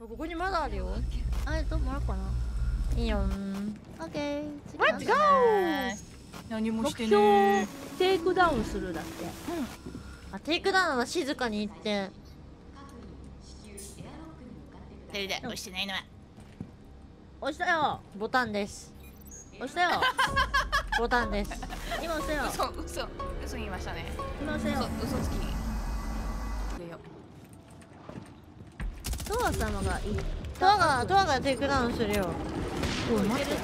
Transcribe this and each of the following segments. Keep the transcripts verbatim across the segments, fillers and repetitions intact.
ここにまだあるよ。 あれともらおうかな。 いいよ。 オッケー。次レッツゴー。 何もして目標ねテイクダウンするだって。 あ、テイクダウンは静かに行って。 それで押してないのは押したよ。 ボタンです。 押したよ。 ボタンです。 今押したよ。 嘘嘘嘘言いましたね。 今押したよ。 嘘嘘つきでよ。 トア様がいい。 トアがトアがテイクダウンするよ。 おい待って。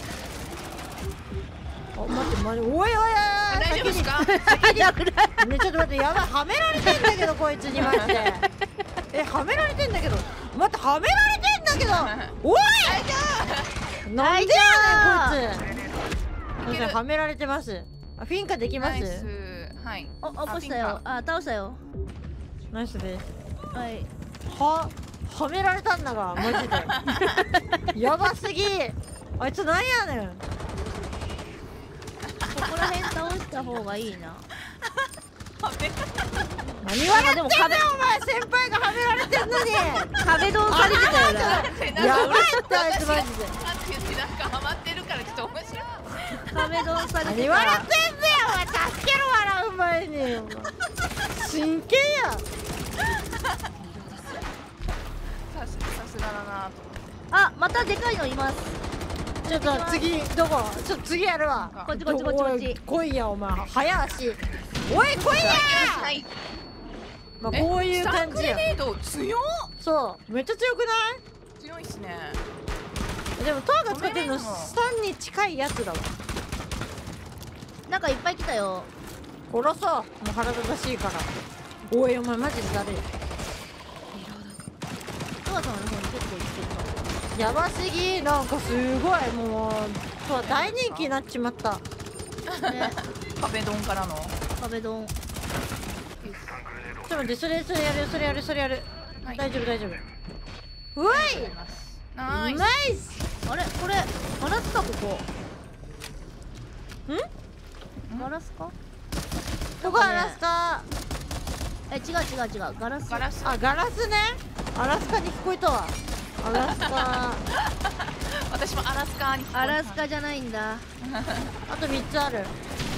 あ、待って待って。おいおいおい。 大丈夫ですか？ ね、ちょっと待って、やばい、はめられてんだけど、こいつにマジで。え、はめられてんだけど。待って、はめられてんだけど。おい。なんでやねん、こいつ。すみません、はめられてます。あ、フィンカできます。 はい。 お、起こしたよ。あ、倒したよ。 ナイスです。 はい。 は、はめられたんだが、マジで。やばすぎ。あいつなんやねん。 ここら辺倒した方がいいな。 何笑ってんだよ、お前。先輩がはめられてんのに。 壁ドンされてたよな。 やばいってあいつマジで。 なんかハマってるからちょっと面白い。 壁ドンされてた。 何笑ってんだよ、お前。助けろ、笑う前に。真剣や。 さすがだなと。 あ、またでかいのいます。 ちょっと次どこ？ちょっと次やるわ。 こっちこっちこっちこっち。 来いやお前。早足。おい来いや。 はい。 まあこういう感じや。 グレネード強っ。 そうめっちゃ強くない？ 強いっすね。 でもトアが使ってるのさんに近いやつだわ。 なんかいっぱい来たよ。 殺そう。もう腹立たしいから。おいお前マジでだるい。 トアさんの方に結構来てるか。 やばすぎ。なんかすごいもうトア大人気になっちまった。 ね、 壁ドンからの壁ドン。 ちょっと待ってそれそれやるそれやるそれやる。 はい、 大丈夫大丈夫。うわい。 ナイス。 ナイス。 あれこれガラスかここ。 ん？ ガラスか？ ここガラスか。 え違う違う違うガラス。 ガラス。 あガラスね。アラスカに聞こえたわ。アラスカ。 私もアラスカに聞こえた。 アラスカじゃないんだ。 あとみっつある。